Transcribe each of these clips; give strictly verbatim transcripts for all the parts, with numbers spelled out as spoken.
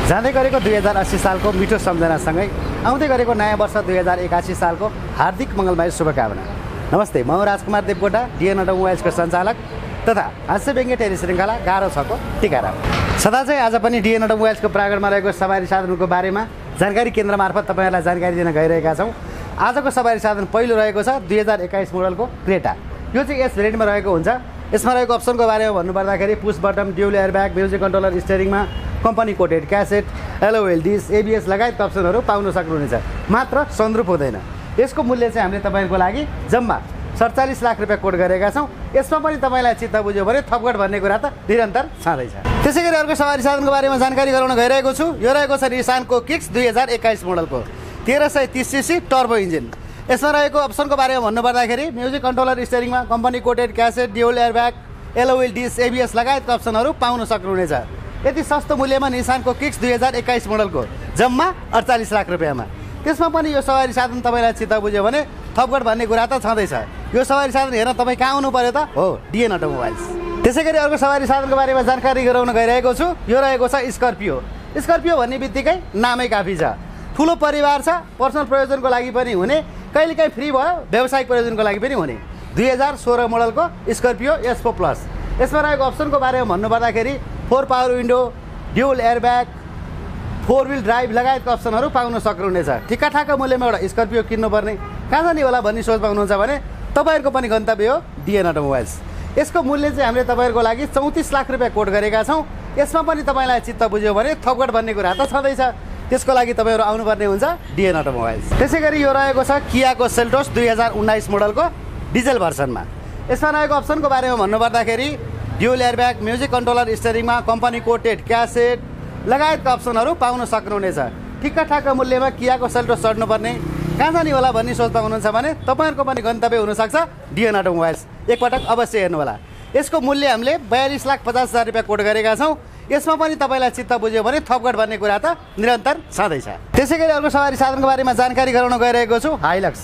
जाँदै गरेको दुई हजार अस्सी सालको मिठो सम्झनासँगै आउँदै गरेको नयाँ वर्ष दुई हजार एकासी सालको हार्दिक मङ्गलमय शुभकामना। नमस्ते, म राजकुमार देवकोटा, डिएन अटोमोबाइल्सको सञ्चालक तथा हास्य व्यङ्ग्य टेली श्रृङ्खला गाह्रो छको टिकाराम। सदा चाहिँ आज पनि डिएन अटोमोबाइल्सको प्राङ्गणमा रहेको सवारी साधनको बारेमा जानकारी केन्द्र मार्फत तपाईँहरूलाई जानकारी दिन गइरहेका छौँ। आजको सवारी साधन पहिलो रहेको छ दुई हजार एक्काइस मोडलको क्रेटा। यो चाहिँ यस भेरिएन्टमा रहेको हुन्छ। यसमा रहेको अप्सनको बारेमा भन्नुपर्दाखेरि push button, dual airbag, music controller, स्टियरिङमा कम्पनी कोटेड क्यासेट, एलओएल डिस, एबिएस लगायतका अप्सनहरू पाउन सक्नुहुनेछ। मात्र सनरुफ हुँदैन। यसको मूल्य चाहिँ हामीले तपाईँहरूको लागि जम्मा सडचालिस लाख रुपियाँ कोट गरेका छौँ। यसमा पनि तपाईँलाई चित्त बुझ्यो भने थपघट भन्ने कुरा त निरन्तर छँदैछ। त्यसै गरी अर्को सवारी साधनको बारेमा जानकारी गराउन गइरहेको छु। यो रहेको छ निसानको किक्स दुई हजार एक्काइस मोडलको तेह्र सय तिस सिसी टर्बो इन्जिन। यसमा रहेको अप्सनको बारेमा भन्नुपर्दाखेरि म्युजिक कन्ट्रोलर, स्टियरिङमा company coated cassette, dual airbag, एलओएल डिस, एबिएस लगायतका अप्सनहरू पाउन सक्नुहुनेछ। यति सस्तो मूल्यमा निसानको किक्स दुई हजार एक्काइस मोडलको जम्मा अडचालिस लाख रुपियाँमा। त्यसमा पनि यो सवारी साधन तपाईँलाई चित्त बुझ्यो भने थपघट भन्ने कुरा त छँदैछ। यो सवारी साधन हेर्न तपाईँ कहाँ आउनु पर्यो त? हो, डिएन अटोमोबाइल्स। त्यसै गरी अर्को सवारी साधनको बारेमा जानकारी गराउन गइरहेको छु। यो रहेको छ स्कर्पियो। स्कर्पियो भन्ने बित्तिकै नामै काफी छ। ठुलो परिवार छ, पर्सनल प्रयोजनको लागि पनि हुने, कहिलेकाहीँ फ्री भयो व्यावसायिक प्रयोजनको लागि पनि हुने दुई हजार सोह्र मोडलको स्कर्पियो एसपो प्लस। यसमा रहेको अप्सनको बारेमा भन्नुपर्दाखेरि four power window, dual airbag, four wheel drive लगायतका अप्सनहरू पाउन सक्नुहुनेछ। ठिक्काठाक्का मूल्यमा एउटा स्कर्पियो किन्नुपर्ने कहाँ जाने होला भन्ने सोच पाउनुहुन्छ भने तपाईँहरूको पनि गन्तव्य हो डिएन अटोमोबाइल्स। यसको मूल्य चाहिँ हामीले तपाईँहरूको लागि चौतिस लाख रुपियाँ कोट गरेका छौँ। यसमा पनि तपाईँलाई चित्त बुझ्यो भने थपघट भन्ने कुरा त छँदैछ। त्यसको लागि तपाईँहरू आउनुपर्ने हुन्छ डिएन अटोमोबाइल्स। त्यसै गरी यो रहेको छ कियाको सेल्टोस दुई हजार उन्नाइस मोडलको डिजेल भर्सनमा। यसमा रहेको अप्सनको बारेमा भन्नुपर्दाखेरि ड्युल एयरब्याग, म्युजिक कन्ट्रोलर, स्टियरिङमा कम्पनी कोटेड क्यासेट लगायतका अप्सनहरू पाउन सक्नुहुनेछ। ठिक्काठाक्का मूल्यमा कियाको सेल्टोस चढ्नुपर्ने कहाँ जाने होला भन्ने सोच पाउनुहुन्छ भने तपाईँहरूको पनि गन्तव्य हुनसक्छ डिएन अटोमोबाइल्स। एकपटक अवश्य हेर्नु होला। यसको मूल्य हामीले बयालिस लाख पचास हजार रुपियाँ कोट गरेका छौँ। यसमा पनि तपाईँलाई चित्त बुझ्यो भने थपघट भन्ने कुरा त निरन्तर छँदैछ। त्यसै गरी अर्को सवारी साधनको बारेमा जानकारी गराउन गइरहेको छु। हाइलक्स।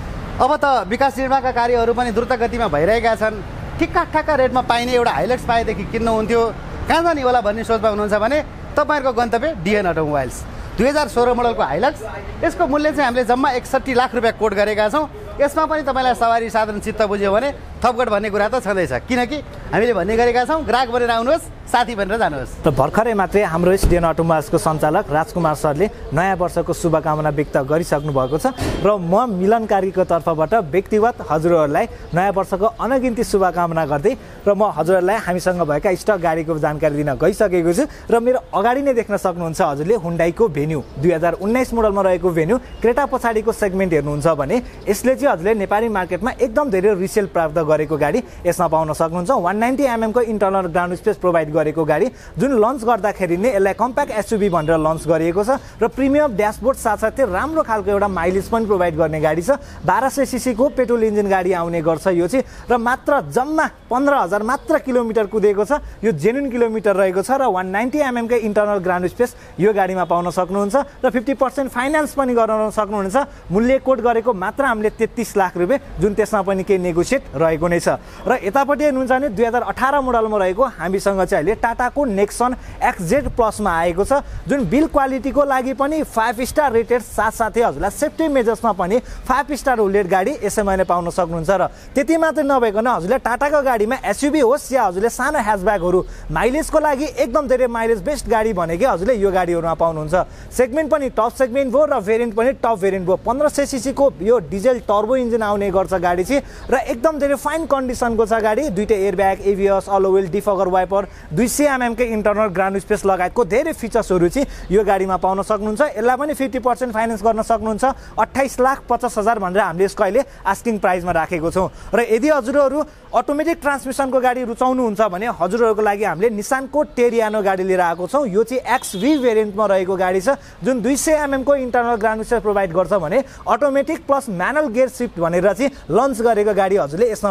अब त विकास निर्माणका कार्यहरू पनि द्रुत गतिमा भइरहेका छन्। ठिक्काठाक्का रेटमा पाइने एउटा हाइलक्स पाएदेखि किन्नुहुन्थ्यो, कहाँ जाने होला भन्ने सोच पाउनुहुन्छ भने तपाईँहरूको गन्तव्य डिएन अटोमोबाइल्स। दुई हजार सोह्र मोडलको हाइलक्स। यसको मूल्य चाहिँ हामीले जम्मा एकसट्ठी लाख रुपियाँ कोट गरेका छौँ। यसमा पनि तपाईँलाई सवारी साधन चित्त बुझ्यो भने थपघट भन्ने कुरा त छँदैछ। किनकि हामीले भन्ने गरेका छौँ ग्राहक बनेर आउनुहोस्, साथी बनेर जानुहोस्। र भर्खरै मात्रै हाम्रो डिएन अटोमोबाइल्सको सञ्चालक राजकुमार सरले नयाँ वर्षको शुभकामना व्यक्त गरिसक्नु भएको छ र म मिलनकारीको तर्फबाट व्यक्तिगत हजुरहरूलाई नयाँ वर्षको अनगिन्ती शुभकामना गर्दै र म हजुरहरूलाई हामीसँग भएका स्टक गाडीको जानकारी दिन गइसकेको छु। र मेरो अगाडि नै देख्न सक्नुहुन्छ हजुरले हुन्डाईको भेन्यू दुई हजार उन्नाइस मोडलमा रहेको भेन्यू क्रेटा पछाडिको सेगमेन्ट हेर्नुहुन्छ भने यसले चाहिँ हजुरले नेपाली मार्केटमा एकदम धेरै रिसेल प्राप्त गरेको गाडी यसमा पाउन सक्नुहुन्छ। वान नाइन्टी एमएमको इन्टरनल ग्राउन्ड स्पेस प्रोभाइड गरेको गाडी जुन लन्च गर्दाखेरि नै यसलाई कम्प्याक्ट एसयुभी भनेर लन्च गरिएको छ र प्रिमियम ड्यासबोर्ड साथसाथै राम्रो खालको एउटा माइलेज पनि प्रोभाइड गर्ने गाडी छ। बाह्र सय सिसीको पेट्रोल इन्जिन गाडी आउने गर्छ यो चाहिँ, र मात्र जम्मा पन्ध्र हजार मात्र किलोमिटर कुदेको छ। यो जेन्युन किलोमिटर रहेको छ र वान नाइन्टी एमएमकै इन्टरनल ग्राउन्ड स्पेस यो गाडीमा पाउन सक्नुहुन्छ र फिफ्टी पर्सेन्ट फाइनेन्स पनि गराउन सक्नुहुन्छ। मूल्य कोट गरेको मात्र हामीले तेत्तिस लाख रुपियाँ, जुन त्यसमा पनि केही नेगोसिएट रहेको नै छ। र यतापट्टि हेर्नुहुन्छ भने दुई हजार अठार मोडलमा रहेको हामीसँग चाहिँ अहिले टाटाको नेक्सन एक्सजेड प्लसमा आएको छ, जुन बिल क्वालिटीको लागि पनि फाइभ स्टार रेटेड, साथसाथै हजुरलाई सेफ्टी मेजर्समा पनि फाइभ स्टार होल्डेड गाडी यसैमा पाउन सक्नुहुन्छ। र त्यति मात्रै नभइकन हजुरले टाटाको गाडीमा एसयुभी होस् या हजुरले सानो ह्याचब्यागहरू माइलेजको लागि एकदम धेरै माइलेज बेस्ट गाडी भनेकै हजुरले यो गाडीहरूमा पाउनुहुन्छ। सेगमेन्ट पनि टप सेगमेन्ट भयो र भेरिएन्ट पनि टप भेरिएन्ट भयो। पन्ध्र सय सिसीको यो डिजेल टर्बो इन्जिन आउने गर्छ गाडी चाहिँ, र एकदम धेरै फाइन कन्डिसनको छ गाडी। दुईवटा airbag, ABS, alloy wheel, defogger wiper, दुई सय एमएमकै इन्टरनल ग्राउन्ड स्पेस लगायतको धेरै फिचर्सहरू चाहिँ यो गाडीमा पाउन सक्नुहुन्छ। यसलाई पनि फिफ्टी पर्सेन्ट फाइनेन्स गर्न सक्नुहुन्छ। अट्ठाइस लाख पचास हजार भनेर हामीले यसको अहिले आस्किङ प्राइसमा राखेको छौँ। र यदि हजुरहरू अटोमेटिक ट्रान्समिसनको गाडी रुचाउनुहुन्छ भने हजुरहरूको लागि हामीले निसानको टेरियानो गाडी लिएर आएको छौँ। यो चाहिँ एक्सभी भेरिएन्टमा रहेको गाडी छ, जुन दुई सय एमएमको इन्टरनल ग्राउन्ड स्पेस प्रोभाइड गर्छ भने automatic plus manual gear shift भनेर चाहिँ लन्च गरेको गाडी हजुरले यसमा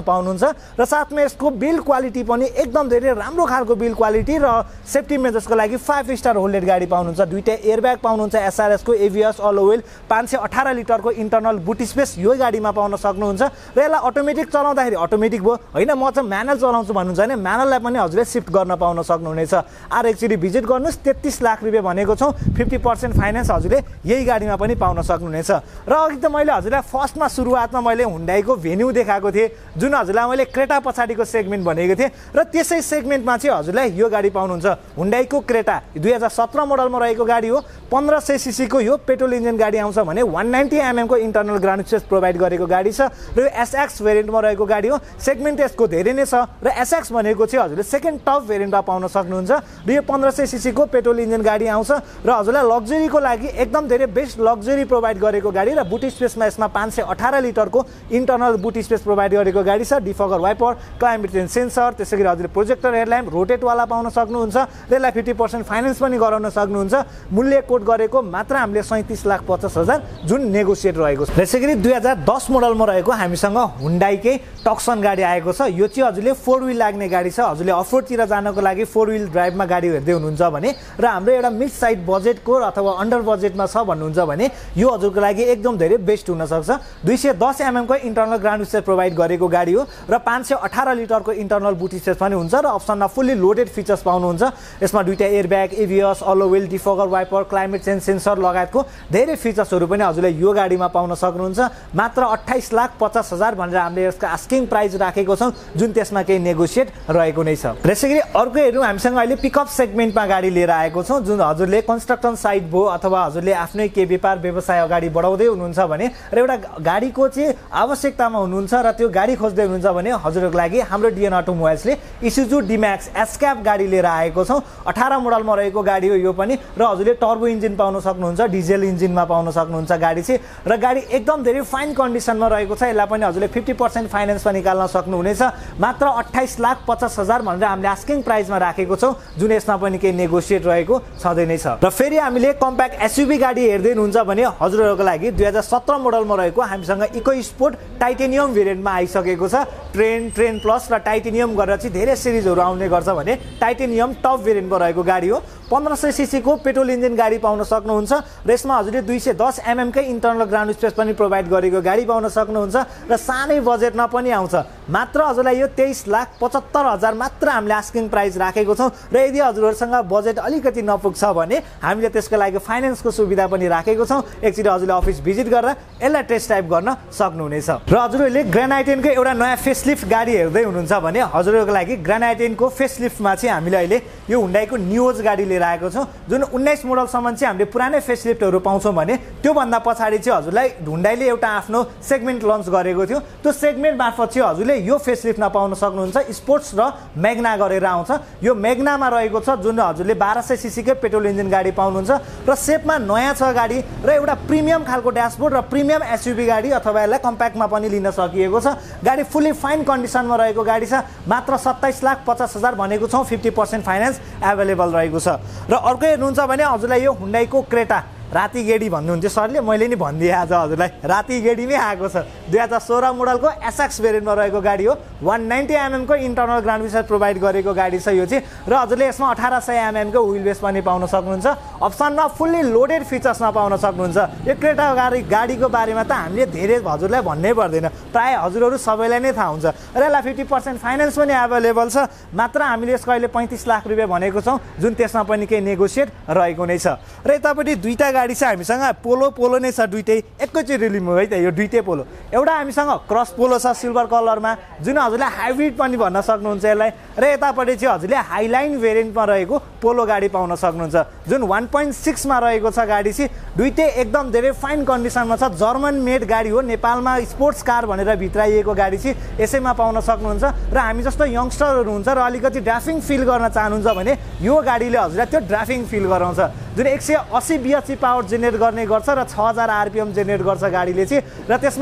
पाउनुहुन्छ र साथमा यसको बिल्ड क्वालिटी पनि एकदम धेरै राम्रो खालको बिल्ड क्वालिटी र सेफ्टी मेजर्सको लागि फाइभ स्टार होल्डेड गाडी पाउनुहुन्छ। दुईटा एयरब्याग पाउनुहुन्छ एसआरएसको, एभिएस, अल व्हील, पाँच सय अठार लिटरको इन्टरनल बुट स्पेस यो गाडीमा पाउन सक्नुहुन्छ र यसलाई अटोमेटिक चलाउँदाखेरि अटोमेटिक भयो होइन, म चाहिँ म्यानुअल चलाउँछु भन्नुहुन्छ भने म्यानुअललाई पनि हजुरले सिफ्ट गर्न पाउन सक्नुहुनेछ। आर एकचोटि भिजिट गर्नुहोस्, तेत्तिस लाख रुपियाँ भनेको छौँ, फिफ्टी पर्सेन्ट फाइनेन्स हजुरले यही गाडीमा पनि पाउन सक्नुहुनेछ। र अघि त मैले हजुरलाई फर्स्टमा सुरुवातमा मैले हुन्डाईको भेन्यू देखाएको थिएँ, जुन हजुरलाई मैले क्रेटा पछाडिको सेगमेन्ट भनेको थिएँ र त्यसै सेगमेन्टमा चाहिँ हजुरलाई यो गाडी पाउनुहुन्छ। हुन्डाईको क्रेटा दुई हजार सत्र मोडलमा रहेको गाडी हो, पन्ध्र सय सिसीको यो पेट्रोल इन्जिन गाडी आउँछ भने वान नाइन्टी एमएमको इन्टरनल ग्राउन्ड स्पेस प्रोभाइड गरेको गाडी छ र यो एसएक्स भेरिएन्टमा रहेको गाडी हो। सेगमेन्ट यसको धेरै नै छ र एसएक्स भनेको चाहिँ हजुरले सेकेन्ड टप भेरिएन्टमा पाउन सक्नुहुन्छ र यो पन्ध्र सय सिसीको पेट्रोल इन्जिन गाडी आउँछ र हजुरलाई लग्जरीको लागि एकदम धेरै बेस्ट लग्जरी प्रोभाइड गरेको गाडी र बुट स्पेसमा यसमा पाँच सय अठार लिटरको इन्टरनल बुट स्पेस प्रोभाइड गरेको गाडी छ। Defogger wiper, climate change sensor, त्यसै गरी हजुरले प्रोजेक्टर हेडल्याम्प रोटेटवाला पाउन सक्नुहुन्छ र यसलाई फिफ्टी पर्सेन्ट फाइनेन्स पनि गराउन सक्नुहुन्छ। मूल्य कोट गरेको मात्र हामीले सैँतिस लाख पचास हजार जुन नेगोसिएट रहेको छ। त्यसै गरी दुई हजार दस मोडलमा रहेको हामीसँग हुन्डाईकै टक्सन गाडी आएको छ। यो चाहिँ हजुरले फोर विल लाग्ने गाडी छ। हजुरले अफरोडतिर जानको लागि फोर विल ड्राइभमा गाडी हेर्दै हुनुहुन्छ भने र हाम्रो एउटा मिड साइड बजेटको अथवा अन्डर बजेटमा छ भन्नुहुन्छ भने यो हजुरको लागि एकदम धेरै बेस्ट हुनसक्छ। दुई सय दस एमएमको इन्टरनल ग्राउन्ड स्पेस प्रोभाइड गरेको गाडी हो र पाँच सय अठार लिटरको इन्टरनल बुट स्पेस पनि हुन्छ र अप्सनमा फुल्ली लोडेड फिचर्स पाउनुहुन्छ। यसमा दुईटा airbag, ABS, alloy wheel, defogger wiper, climate change sensor लगायतको धेरै फिचर्सहरू पनि हजुरले यो गाडीमा पाउन सक्नुहुन्छ। मात्र अट्ठाइस लाख पचास हजार भनेर हामीले यसको आस्किङ प्राइस राखेको छौँ, जुन त्यसमा केही नेगोसिएट रहेको नै छ। त्यसै गरी अर्को हेरौँ, हामीसँग अहिले पिकअप सेगमेन्टमा गाडी लिएर आएको छौँ, जुन हजुरले कन्स्ट्रक्सन साइट भयो अथवा हजुरले आफ्नै केही व्यापार व्यवसाय अगाडि बढाउँदै हुनुहुन्छ भने र एउटा गाडीको चाहिँ आवश्यकतामा हुनुहुन्छ र त्यो गाडी खोज्दै हुनुहुन्छ भने हजुरहरूको लागि हाम्रो डिएन अटोमोबाइल्सले इसुजु डिम्याक्स एस्क्याप गाडी लिएर आएको छौँ। अठार मोडलमा रहेको गाडी हो यो पनि र हजुरले टर्बो इन्जिन पाउन सक्नुहुन्छ, डिजेल इन्जिनमा पाउन सक्नुहुन्छ गाडी चाहिँ र गाडी एकदम धेरै फाइन कन्डिसनमा रहेको छ। यसलाई पनि हजुरले फिफ्टी पर्सेन्ट फाइनेन्समा निकाल्न सक्नुहुनेछ। मात्र अट्ठाइस लाख पचास हजार भनेर हामीले आस्किङ प्राइसमा राखेको छौँ, जुन यसमा पनि केही नेगोसिएट रहेको छँदै नै छ। र फेरि हामीले कम्प्याक्ट एसयुभी गाडी हेर्दै हुनुहुन्छ भने हजुरहरूको लागि दुई हजार सत्र मोडलमा रहेको हामीसँग इको स्पोर्ट टाइटेनियम भेरिएन्टमा आइसकेको छ। ट्रेन, ट्रेन प्लस र टाइटेनियम गरेर चाहिँ धेरै सिरिजहरू आउने गर्छ भने टाइटेनियम टप भेरिएन्टमा रहेको गाडी हो। पन्ध्र सय सिसीको पेट्रोल इन्जिन गाडी पाउन सक्नुहुन्छ र यसमा हजुरले दुई सय दस एमएमकै इन्टरनल ग्राउन्ड स्पेस पनि प्रोभाइड गरेको गाडी पाउन सक्नुहुन्छ र सानै बजेटमा पनि आउँछ। मात्र हजुरलाई यो तेइस लाख पचहत्तर हजार मात्र हामीले आस्किङ प्राइस राखेको छौँ र यदि हजुरहरूसँग बजेट अलिकति नपुग्छ भने हामीले त्यसको लागि फाइनेन्सको सुविधा पनि राखेको छौँ। एकचोटि हजुरले अफिस भिजिट गरेर यसलाई टेस्ट ड्राइभ गर्न सक्नुहुनेछ। र हजुरहरूले ग्रान्ड आइटेनको एउटा नयाँ फेसलिफ्ट गाडी हेर्दै हुनुहुन्छ भने हजुरहरूको लागि ग्रान्ड आइटेनको फेसलिफ्टमा चाहिँ हामीले अहिले यो हुन्डाईको न्युज गाडी लिएर आएको छौँ, जुन उन्नाइस मोडलसम्म चाहिँ हामीले पुरानै फेसलिफ्टहरू पाउँछौँ भने त्योभन्दा पछाडि चाहिँ हजुरलाई हुन्डाईले एउटा आफ्नो सेगमेन्ट लन्च गरेको थियो। त्यो सेगमेन्ट मार्फत चाहिँ हजुरले यो फेसलिफ्टमा पाउन सक्नुहुन्छ। स्पोर्ट्स र मेग्ना गरेर आउँछ। यो मेग्नामा रहेको छ, जुन हजुरले बाह्र सय सिसीकै पेट्रोल इन्जिन गाडी पाउनुहुन्छ र सेपमा नयाँ छ गाडी र एउटा प्रिमियम खालको ड्यासबोर्ड र प्रिमियम एसयुभी गाडी अथवा यसलाई कम्प्याक्टमा पनि लिन सकिएको छ। गाडी फुल्ली फाइन कन्डिसनमा रहेको गाडी छ। मात्र सत्ताइस लाख पचास हजार भनेको छौँ, फिफ्टी पर्सेन्ट फाइनेन्स एभाइलेबल रहेको छ। र अर्को हेर्नुहुन्छ भने हजुरलाई यो हुन्डाईको क्रेटा राति गेडी भन्नुहुन्थ्यो सरले, मैले नि भनिदिएँ आज हजुरलाई राति गेडीमै आएको छ। दुई हजार सोह्र मोडलको एसएक्स भेरिएन्टमा रहेको गाडी हो। वान नाइन्टी एमएमको इन्टरनल ग्राउन्ड स्पेस प्रोभाइड गरेको गाडी छ यो चाहिँ र हजुरले यसमा अठार सय एमएमको व्हिल बेस पनि पाउन सक्नुहुन्छ। अप्सनमा फुल्ली लोडेड फिचर्समा पाउन सक्नुहुन्छ। यो क्रेटा गाडी गाडीको बारेमा त हामीले धेरै हजुरलाई भन्नै पर्दैन, प्रायः हजुरहरू सबैलाई नै थाहा हुन्छ र यसलाई फिफ्टी पर्सेन्ट फाइनेन्स पनि एभाइलेबल छ। मात्र हामीले यसको अहिले पैँतिस लाख रुपियाँ भनेको छौँ, जुन त्यसमा पनि केही नेगोसिएट रहेको नै छ। र यतापट्टि दुईवटा गाडी छ हामीसँग, पोलो पोलो नै छ दुईटै, एकैचोटि लिनु है त। यो दुईटै पोलो, एउटा हामीसँग क्रस पोलो छ सिल्भर कलरमा, जुन हजुरले हाइब्रिड पनि भन्न सक्नुहुन्छ यसलाई। र यतापट्टि चाहिँ हजुरले हाइलाइन भेरिएन्टमा रहेको पोलो गाडी पाउन सक्नुहुन्छ, जुन वान पोइन्ट सिक्समा रहेको छ गाडी चाहिँ। दुईटै एकदम धेरै फाइन कन्डिसनमा छ। जर्मन मेड गाडी हो, नेपालमा स्पोर्ट्स कार भनेर भित्राइएको गाडी चाहिँ यसैमा पाउन सक्नुहुन्छ। र हामी जस्तो यङ्स्टरहरू हुन्छ र अलिकति ड्राइभिङ फिल गर्न चाहनुहुन्छ भने यो गाडीले हजुरलाई त्यो ड्राइभिङ फिल गराउँछ, जुन एक सय अस्सी बिएचपी पावर जेनेरेट गर्ने गर्छ र छ हजार आरपिएम जेनेरेट गर्छ गाडीले चाहिँ। र त्यसमा एनएमपी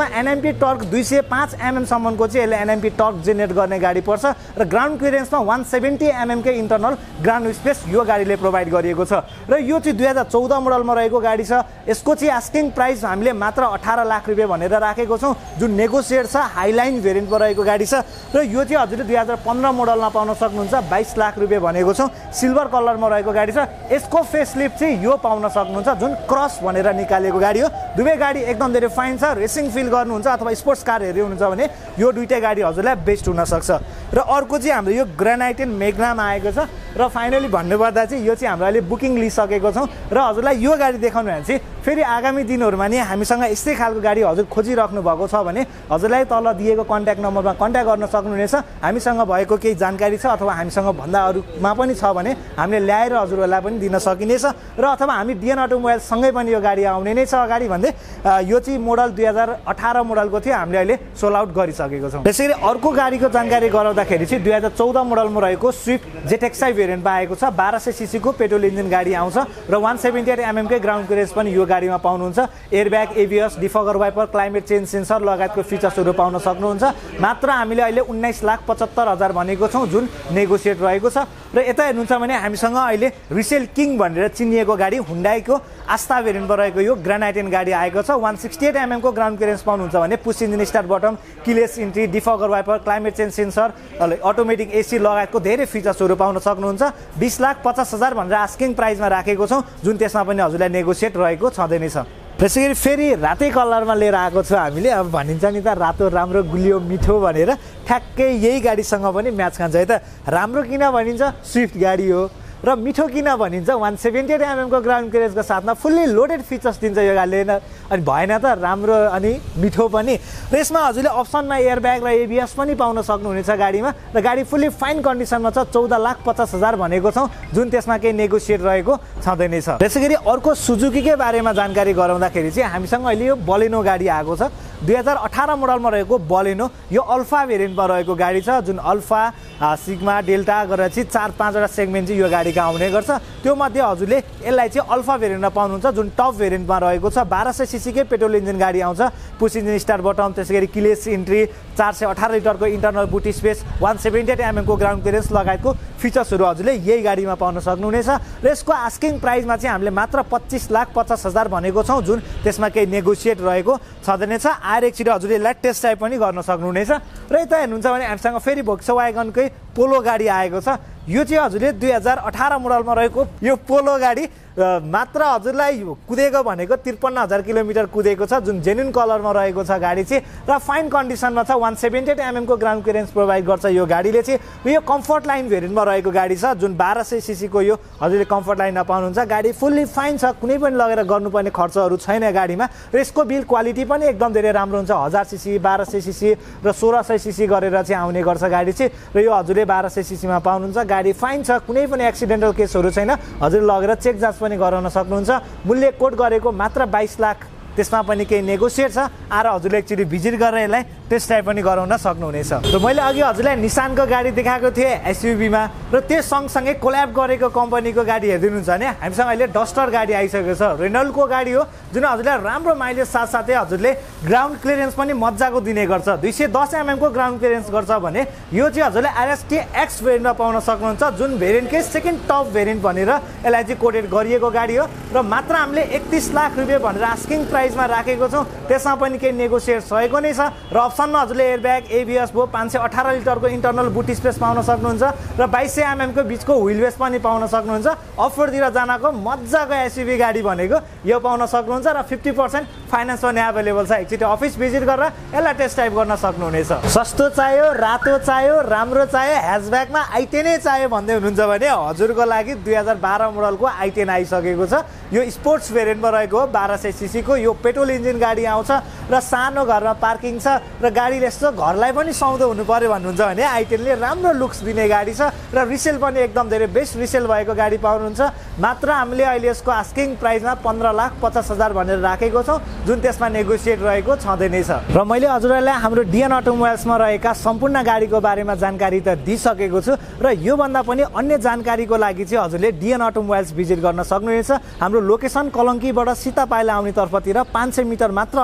एनएमपी टर्क दुई सय पाँच एमएमसम्मको चाहिँ यसले एनएमपी टर्क जेनेरेट गर्ने गाडी पर्छ र ग्राउन्ड क्लियरेन्समा वान सेभेन्टी एमएमकै इन्टरनल ग्राउन्ड स्पेस यो गाडीले प्रोभाइड गरिएको छ र यो चाहिँ दुई हजार चौध मोडलमा रहेको गाडी छ। यसको चाहिँ आस्किङ प्राइस हामीले मात्र अठार लाख रुपियाँ भनेर राखेको छौँ, जुन नेगोसिएट छ। हाइलाइन भेरिएन्टमा रहेको गाडी छ र यो चाहिँ हजुरले दुई हजार पन्ध्र मोडलमा पाउन सक्नुहुन्छ, बाइस लाख रुपियाँ भनेको छौँ। सिल्भर कलरमा रहेको गाडी छ। यसको फेसलिफ्ट चाहिँ यो पाउन सक्नुहुन्छ, जुन क्रस भनेर निकालेको गाडी हो। दुवै गाडी एकदम धेरै फाइन छ। रेसिङ फिल गर्नुहुन्छ अथवा स्पोर्ट्स कार हेर्नुहुन्छ भने यो दुईटै गाडी हजुरलाई बेस्ट हुनसक्छ। र अर्को चाहिँ हाम्रो यो ग्रेनाइटेन मेग्नामा आएको छ र फाइनली भन्नुपर्दा चाहिँ यो चाहिँ हाम्रो अहिले बुकिङ लिइसकेको छौँ र हजुरलाई यो गाडी देखाउनु भने चाहिँ फेरि आगामी दिनहरूमा नि हामीसँग यस्तै खालको गाडी हजुर खोजिराख्नु भएको छ भने हजुरलाई तल दिएको कन्ट्याक्ट नम्बरमा कन्ट्याक्ट गर्न सक्नुहुनेछ। हामीसँग भएको केही जानकारी छ अथवा हामीसँग भन्दा अरूमा पनि छ भने हामीले ल्याएर हजुरहरूलाई पनि दिन सकिनेछ र अथवा हामी डिएन अटोमोबाइल्ससँगै पनि यो गाडी आउने नै छ अगाडि भन्दै। यो चाहिँ मोडल दुई हजार अठार मोडलको थियो, हामीले अहिले सोल आउट गरिसकेको छौँ। त्यसै गरी अर्को गाडीको जानकारी गराउँदाखेरि चाहिँ दुई हजार चौध मोडलमा रहेको स्विफ्ट जेटेक्साई भेरिएन्टमा आएको छ। बाह्र सय सिसीको पेट्रोल इन्जिन गाडी आउँछ र वान सेभेन्टी एट एमएमकै ग्राउन्ड क्लियरेन्स पनि यो गाडीमा पाउनुहुन्छ। Airbag, ABS, defogger wiper, climate change sensor लगायतको फिचर्सहरू पाउन सक्नुहुन्छ। मात्र हामीले अहिले उन्नाइस लाख पचहत्तर हजार भनेको छौँ, जुन नेगोसिएट रहेको छ। र यता हेर्नुहुन्छ भने हामीसँग अहिले रिसेल किङ भनेर चिनिएको गाडी हुन्डाईको आस्था भेरिएन्टमा रहेको यो ग्रेनाइटेन गाडी आएको छ। वान सिक्सटी एट एमएमको ग्राउन्ड क्लियरेन्स पाउनुहुन्छ भने push engine start button, keyless entry, defogger wiper, climate change sensor, automatic AC लगायतको धेरै फिचर्सहरू पाउन सक्नुहुन्छ। बिस लाख पचास हजार भनेर आस्किङ प्राइसमा राखेको छौँ, जुन त्यसमा पनि हजुरलाई नेगोसिएट रहेको छँदै नै छ। त्यसै गरी फेरि रातै कलरमा लिएर आएको छ हामीले। अब भनिन्छ नि त रातो राम्रो गुलियो मिठो भनेर, ठ्याक्कै यही गाडीसँग पनि म्याच खान्छ है त। राम्रो किन भनिन्छ? स्विफ्ट गाडी हो र मिठो किन भनिन्छ? वान सेभेन्टी एट एमएमको ग्राउन्ड क्लियरेन्सको साथमा फुल्ली लोडेड फिचर्स दिन्छ यो गाडीले। अनि भएन त राम्रो अनि मिठो पनि। र यसमा हजुरले अप्सनमा एयरब्याग र एबिएस पनि पाउन सक्नुहुनेछ गाडीमा। र गाडी फुल्ली फाइन कन्डिसनमा छ। चौध लाख पचास हजार भनेको छौँ, जुन त्यसमा केही नेगोसिएट रहेको छँदै नै छ। त्यसै गरी अर्को सुजुकीकै बारेमा जानकारी गराउँदाखेरि चाहिँ हामीसँग अहिले यो बलेनो गाडी आएको छ। दुई हजार अठार मोडलमा रहेको बलेनो यो अल्फा भेरिएन्टमा रहेको गाडी छ, जुन अल्फा, सिग्मा, डेल्टा गरेर चाहिँ चार पाँचवटा सेगमेन्ट चाहिँ यो गाडीका आउने गर्छ। त्यो मध्ये हजुरले यसलाई चाहिँ अल्फा भेरिएन्टमा पाउनुहुन्छ, जुन टप भेरिएन्टमा रहेको छ। बाह्र सय सिसीकै पेट्रोल इन्जिन गाडी आउँछ। पुस इन्जिन स्टार्ट बटम, त्यसै गरी किलेस इन्ट्री, चार सय अठार लिटरको internal boot space, one seventy eight एमएमको ग्राउन्ड क्लियरेन्स लगायतको फिचर्सहरू हजुरले यही गाडीमा पाउन सक्नुहुनेछ। र यसको आस्किङ प्राइसमा चाहिँ हामीले मात्र पच्चिस लाख पचास हजार भनेको छौँ, जुन त्यसमा केही नेगोसिएट रहेको छँदैन छ। आएर एकचोटि हजुरले यसलाई टेस्ट ड्राइभ पनि गर्न सक्नुहुनेछ। र यता हेर्नुहुन्छ भने हामीसँग फेरि भोक्सवागनकै पोलो गाडी आएको छ। यो चाहिँ हजुरले दुई हजार अठार मोडलमा रहेको यो पोलो गाडी मात्र हजुरलाई कुदेको भनेको त्रिपन्न हजार किलोमिटर कुदेको छ, जुन जेन्युन कलरमा रहेको छ गाडी चाहिँ र फाइन कन्डिसनमा छ। वान सेभेन्टी एट एमएमको ग्राउन्ड क्लियरेन्स प्रोभाइड गर्छ यो गाडीले चाहिँ। यो कम्फर्ट लाइन भेरिएन्टमा रहेको गाडी छ, जुन बाह्र सय सिसीको यो हजुरले कम्फर्ट लाइनमा पाउनुहुन्छ। गाडी फुल्ली फाइन छ, कुनै पनि लगेर गर्नुपर्ने खर्चहरू छैन गाडीमा। र यसको बिल क्वालिटी पनि एकदम धेरै राम्रो हुन्छ। हजार सिसी, बाह्र सय सिसी र सोह्र सय सिसी गरेर चाहिँ आउने गर्छ गाडी चाहिँ। र यो हजुरले बाह्र सय सिसीमा पाउनुहुन्छ। गाडी फाइन छ, कुनै पनि एक्सिडेन्टल केसहरू छैन। हजुरले लगेर चेक जाँच पनि गराउन सक्नुहुन्छ। मूल्य कोट गरेको मात्र बाइस लाख, त्यसमा पनि केही नेगोसिएट छ। आएर हजुरले एकचोटि भिजिट गरेर यसलाई टेस्ट ड्राइभ पनि गराउन सक्नुहुनेछ। र मैले अघि हजुरलाई निसानको गाडी देखाएको थिएँ एसयुभीमा, र त्यो सँगसँगै कोल्याब गरेको कम्पनीको गाडी हेरिदिनुहुन्छ भने हामीसँग अहिले डस्टर गाडी आइसकेको छ। रेनल्टको गाडी हो, जुन हजुरलाई राम्रो माइलेज साथसाथै हजुरले ग्राउन्ड क्लियरेन्स पनि मजाको दिने गर्छ। दुई सय दस एमएमको ग्राउन्ड क्लियरेन्स गर्छ भने यो चाहिँ हजुरले आरएसटी एक्स भेरिएन्टमा पाउन सक्नुहुन्छ, जुन भेरिएन्टकै सेकेन्ड टप भेरिएन्ट भनेर यसलाई चाहिँ कोटेड गरिएको गाडी हो। र मात्र हामीले एकतिस लाख रुपियाँ भनेर आस्किङ प्राइसमा राखेको छौँ। त्यसमा पनि केही नेगोसिएट सकेको नै छ। र अप्सनमा हजुरले एयरब्याग, एबिएस भयो, पाँच सय अठार लिटरको इन्टरनल बुट स्पेस पाउन सक्नुहुन्छ र बाइस सय एमएमको बिचको व्हिल बेस पनि पाउन सक्नुहुन्छ। अफरोडतिर जानको मजाको एसयुभी गाडी भनेको यो पाउन सक्नुहुन्छ र फिफ्टी पर्सेन्ट फाइनेन्स पनि एभाइलेबल छ। एकचोटि अफिस भिजिट गरेर यसलाई टेस्ट ड्राइभ गर्न सक्नुहुनेछ। सस्तो चाहियो, रातो चाहियो, राम्रो चाहियो, ह्याचब्याकमा आइटेनै चाहियो भन्दै हुनुहुन्छ भने हजुरको लागि दुई हजार बाह्र मोडलको आइटेन आइसकेको छ। यो स्पोर्ट्स भेरिएन्टमा रहेको हो, बाह्र सय सिसीको यो पेट्रोल इन्जिन गाडी आउँछ र सानो घरमा पार्किङ छ र गाडीले यस्तो घरलाई पनि सुहाउँदो हुनु पर्यो भन्नुहुन्छ भने आइटेनले राम्रो लुक्स दिने गाडी छ र रिसेल पनि एकदम धेरै बेस्ट रिसेल भएको गाडी पाउनुहुन्छ। मात्र हामीले अहिले यसको आस्किङ प्राइसमा पन्ध्र लाख पचास हजार भनेर राखेको छौँ, जुन त्यसमा नेगोसिएट रहेको छँदै नै छ। र मैले हजुरहरूलाई हाम्रो डिएन अटोमोबाइल्समा रहेका सम्पूर्ण गाडीको बारेमा जानकारी त दिइसकेको छु। र योभन्दा पनि अन्य जानकारीको लागि चाहिँ हजुरले डिएन अटोमोबाइल्स भिजिट गर्न सक्नुहुनेछ। हाम्रो लोकेसन कलङ्कीबाट सीता पाइला आउने तर्फतिर पाँच सय मिटर मात्र अगाडि आउनु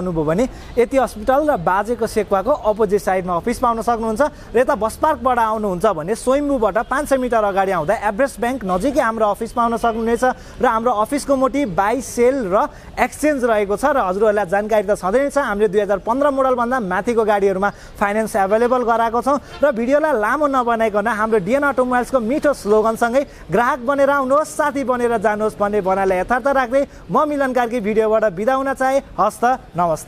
आउनुभयो भने यति हस्पिटल र बाजेको सेक्वाको अपोजिट साइडमा अफिस पाउन सक्नुहुन्छ। र यता बस पार्कबाट आउनुहुन्छ भने स्वयम्भूबाट पाँच सय मिटर अगाडि आउँदा एभरेस्ट ब्याङ्क नजिकै हाम्रो अफिस पाउन सक्नुहुनेछ। र हाम्रो अफिसको मोटिभ बाई सेल र एक्सचेन्ज रहेको छ। र हजुरहरूलाई जानकारी त छँदै छ, हामीले दुई हजार पन्ध्र मोडलभन्दा माथिको गाडीहरूमा फाइनेन्स एभाइलेबल गराएको छौँ। र भिडियोलाई लामो नबनाइकन हाम्रो डिएन अटोमोबाइल्सको मिठो स्लोगनसँगै ग्राहक बनेर आउनुहोस्, साथी बनेर जानुहोस् भन्ने भनाइलाई यथार्थ राख्दै म मिलन कार्की भिडियोबाट बिदा हुन चाहे। हस्त नमस्कार।